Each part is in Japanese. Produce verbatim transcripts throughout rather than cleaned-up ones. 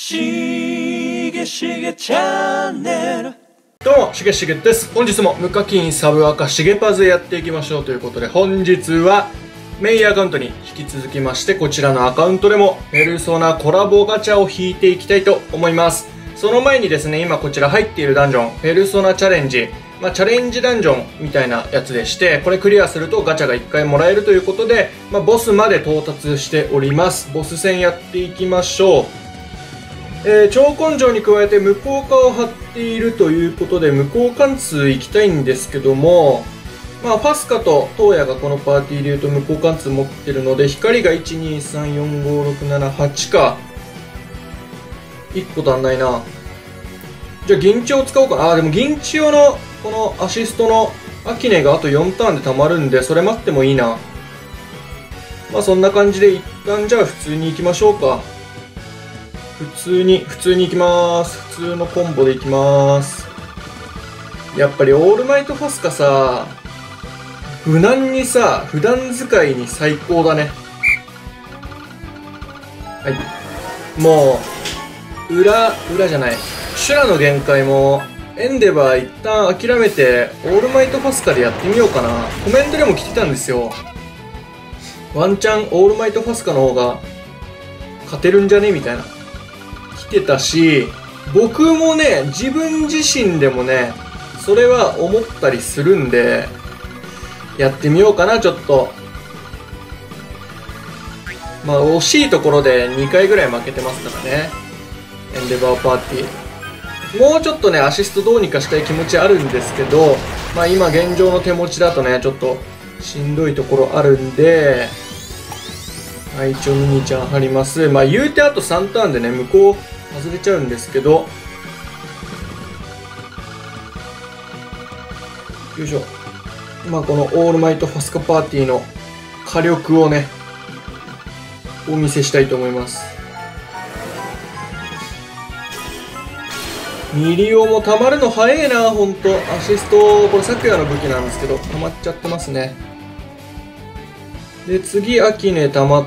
しげしげチャンネル。 どうも、しげしげです。本日も無課金サブアカしげパズやっていきましょうということで、本日はメインアカウントに引き続きまして、こちらのアカウントでもペルソナコラボガチャを引いていきたいと思います。その前にですね、今こちら入っているダンジョン、ペルソナチャレンジ、まあ、チャレンジダンジョンみたいなやつでして、これクリアするとガチャがいっかいもらえるということで、まあ、ボスまで到達しております。ボス戦やっていきましょう。えー、超根性に加えて無効化を張っているということで、無効貫通行きたいんですけども、まあ、ファスカとトウヤがこのパーティーでいうと無効貫通持ってるので、光がいち、に、さん、よん、ご、ろく、なな、はちか。いっこ足んないな。じゃあ銀千代使おうかな。あー、でも銀千代のこのアシストのアキネがあとよんターンで溜まるんで、それ待ってもいいな。まあそんな感じで一旦じゃあ普通に行きましょうか。普通に、普通に行きまーす。普通のコンボで行きまーす。やっぱりオールマイトファスカさ、無難にさ、普段使いに最高だね。はい。もう、裏、裏じゃない。修羅の限界も、エンデバー一旦諦めて、オールマイトファスカでやってみようかな。コメントでも来てたんですよ。ワンチャンオールマイトファスカの方が、勝てるんじゃねみたいな。来てたし、僕もね、自分自身でもね、それは思ったりするんで、やってみようかな、ちょっと。まあ、惜しいところでにかいぐらい負けてますからね。エンデバーパーティー。もうちょっとね、アシストどうにかしたい気持ちあるんですけど、まあ今現状の手持ちだとね、ちょっとしんどいところあるんで、はい、一応ミニちゃん貼ります。まあ言うてあとさんターンでね、向こう外れちゃうんですけど、よいしょ。まあこのオールマイトファスカパーティーの火力をね、お見せしたいと思います。ミリオも溜まるの早いな、ほんと。アシスト、これ昨夜の武器なんですけど、溜まっちゃってますね。で、次、アキネ溜まって、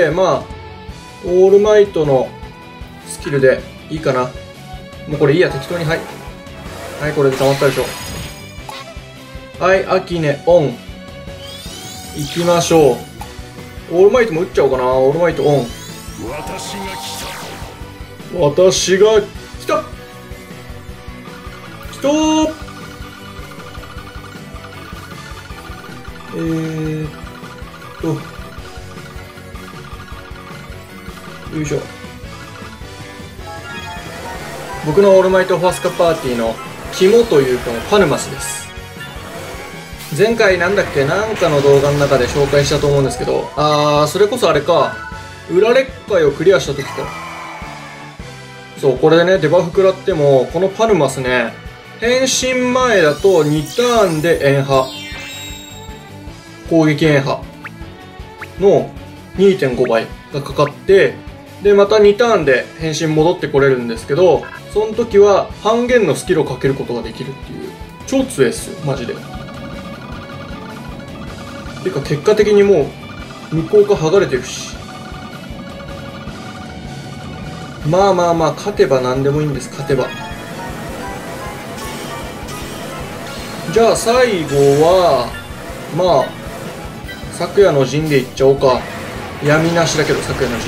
まあ、オールマイトのスキルでいいかな。もうこれいいや、適当に、はい。はい、これで溜まったでしょ。はい、アキネオン。行きましょう。オールマイトも打っちゃおうかな。オールマイトオン。 私が来た。 私が来た来たーえーっと、よいしょ。僕のオールマイトファスカパーティーの肝というかパヌマスです。前回なんだっけ、なんかの動画の中で紹介したと思うんですけど、あー、それこそあれか、裏劣化をクリアした時か。そう、これでね、デバフ食らっても、このパヌマスね、変身前だとにターンで円破。攻撃円破の にてんごばいがかかって、で、またにターンで変身戻ってこれるんですけど、その時は半減のスキルをかけることができるっていう。超強いっすよ、マジで。てか結果的にもう、無効化剥がれてるし。まあまあまあ、勝てば何でもいいんです、勝てば。じゃあ最後は、まあ、昨夜の陣でいっちゃおうか。闇なしだけど、昨夜の陣。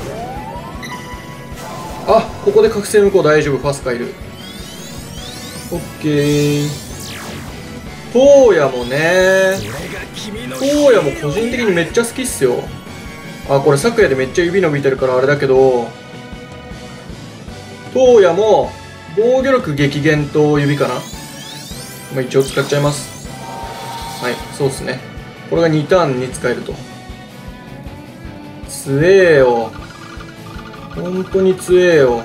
あ、ここで覚醒無効大丈夫、ファスカいる。オッケー。トウヤもね、トウヤも個人的にめっちゃ好きっすよ。あ、これ昨夜でめっちゃ指伸びてるからあれだけど、トウヤも防御力激減と指かな。まあ一応使っちゃいます。はい、そうっすね。これがにターンに使えると。強えよ。本当に強えよ。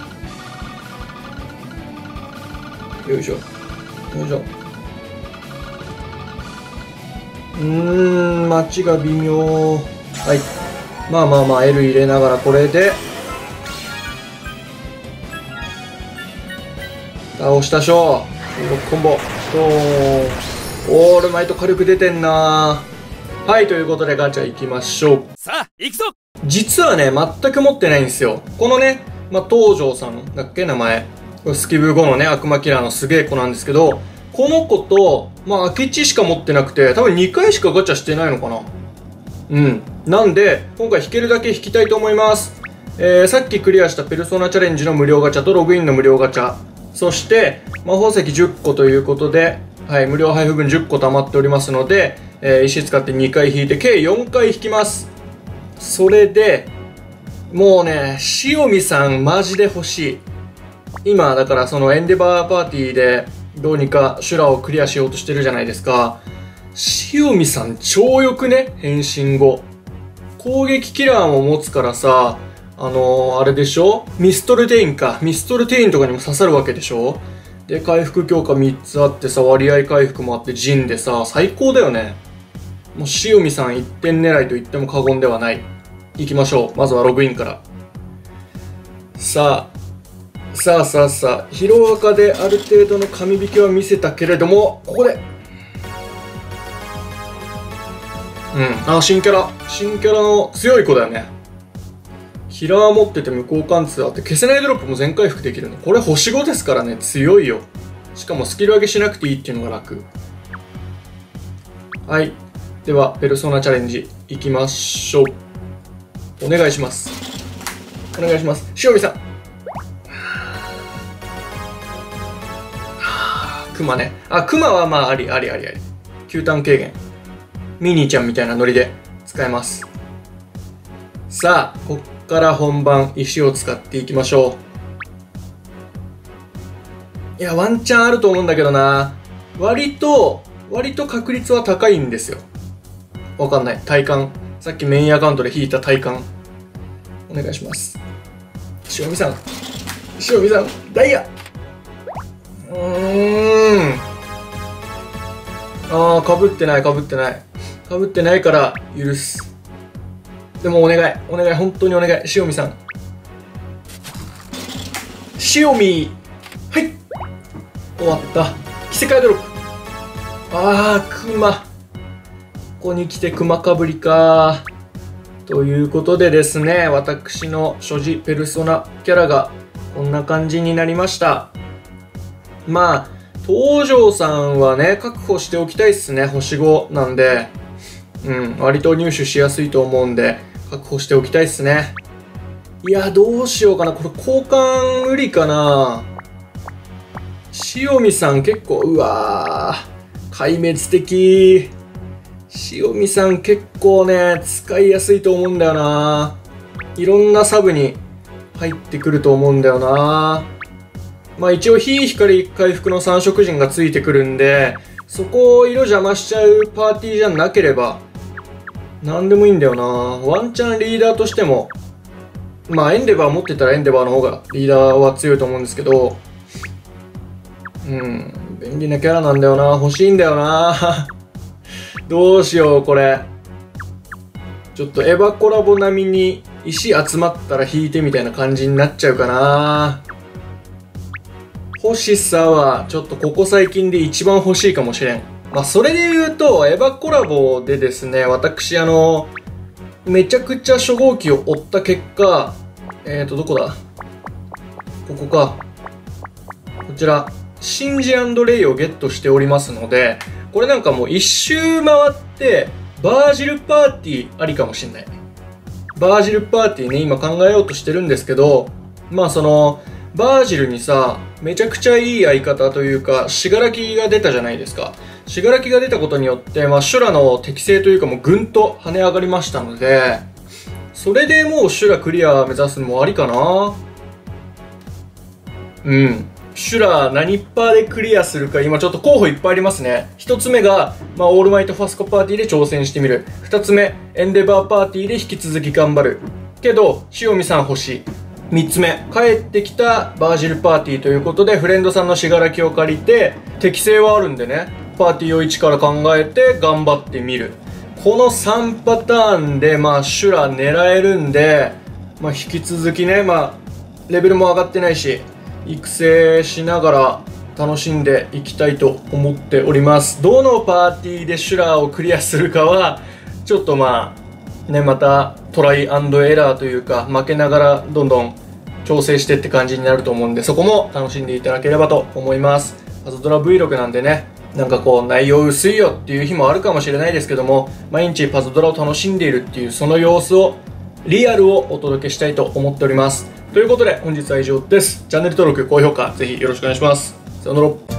よいしょ。よいしょ。うーん、待ちが微妙。はい。まあまあまあ、L 入れながらこれで、倒したしょう。ろくコンボ。オールマイト火力出てんな。はい、ということでガチャ行きましょう。 さあ、行くぞ。 実はね、全く持ってないんですよ。このね、 まあ、東條さんだっけ名前。スキブごのね、悪魔キラーのすげえ子なんですけど、この子と、まあ、明智しか持ってなくて、多分にかいしかガチャしてないのかな。うん。なんで、今回引けるだけ引きたいと思います。えー、さっきクリアしたペルソナチャレンジの無料ガチャとログインの無料ガチャ。そして、魔法石じゅっこということで、はい、無料配布分じゅっこ溜まっておりますので、えー、石使ってにかい引いて、計よんかい引きます。それで、もうね、塩見さんマジで欲しい。今、だからそのエンデバーパーティーで、どうにか修羅をクリアしようとしてるじゃないですか。塩見さん超よくね、変身後。攻撃キラーも持つからさ、あのー、あれでしょ、ミストルテインか。ミストルテインとかにも刺さるわけでしょ。で、回復強化みっつあってさ、割合回復もあって陣でさ、最高だよね。もう塩見さんいってん狙いと言っても過言ではない。行きましょう。まずはログインから。さあ、さあさあさあ、ヒロアカである程度の神引きは見せたけれども、ここで。うん、あ、新キャラ。新キャラの強い子だよね。キラー持ってて無効貫通あって消せないドロップも全回復できるの。これ星ごですからね、強いよ。しかもスキル上げしなくていいっていうのが楽。はい。では、ペルソナチャレンジいきましょう。お願いします。お願いします。塩見さん。クマね。あ、クマはまあありありありあり。球単軽減。ミニーちゃんみたいなノリで使えます。さあ、こっから本番石を使っていきましょう。いや、ワンチャンあると思うんだけどな。割と、割と確率は高いんですよ。わかんない。体感。さっきメインアカウントで引いた体感。お願いします。塩見さん。塩見さん。ダイヤ。うーん。ああ、かぶってない、かぶってない。かぶってないから許す。でもお願い、お願い、本当にお願い。塩見さん。塩見。はい。終わった。着せ替えドロップ。ああ、クマ。ここに来てクマかぶりか。ということでですね、私の所持ペルソナキャラがこんな感じになりました。まあ、東條さんはね、確保しておきたいっすね。星ごなんで。うん、割と入手しやすいと思うんで、確保しておきたいっすね。いや、どうしようかな。これ交換無理かな。塩見さん結構、うわー、壊滅的。塩見さん結構ね、使いやすいと思うんだよな。いろんなサブに入ってくると思うんだよな。まあ一応火光回復の三色陣がついてくるんで、そこを色邪魔しちゃうパーティーじゃなければ、なんでもいいんだよな。ワンチャンリーダーとしても、まあエンデバー持ってたらエンデバーの方がリーダーは強いと思うんですけど、うん、便利なキャラなんだよな。欲しいんだよな。どうしよう、これ。ちょっとエヴァコラボ並みに石集まったら引いてみたいな感じになっちゃうかな。欲しさはちょっとここ最近で一番欲しいかもしれん。まあそれで言うと、エヴァコラボでですね、私あの、めちゃくちゃ初号機を追った結果、えーと、どこだここか。こちら、シンジ&レイをゲットしておりますので、これなんかもう一周回って、バージルパーティーありかもしんない。バージルパーティーね、今考えようとしてるんですけど、まあその、バージルにさ、めちゃくちゃいい相方というか、死柄木が出たじゃないですか。死柄木が出たことによって、まあ、修羅の適性というかもうぐんと跳ね上がりましたので、それでもう修羅クリア目指すのもありかな。うん。修羅何パーでクリアするか、今ちょっと候補いっぱいありますね。一つ目が、まあ、オールマイトファスコパーティーで挑戦してみる。二つ目、エンデバーパーティーで引き続き頑張る。けど、塩見さん欲しい。三つ目、帰ってきたバージルパーティーということで、フレンドさんの死柄木を借りて、適性はあるんでね、パーティーを一から考えて頑張ってみる。このさんパターンで、まあ、修羅狙えるんで、まあ、引き続きね、まあ、レベルも上がってないし、育成しながら楽しんでいきたいと思っております。どのパーティーで修羅をクリアするかは、ちょっとまあ、ね、またトライアンドエラーというか、負けながらどんどん調整してって感じになると思うんで、そこも楽しんでいただければと思います。パズドラ Vlog なんでね、なんかこう内容薄いよっていう日もあるかもしれないですけども、毎日パズドラを楽しんでいるっていうその様子を、リアルをお届けしたいと思っております。ということで本日は以上です。チャンネル登録、高評価ぜひよろしくお願いします。さよなら。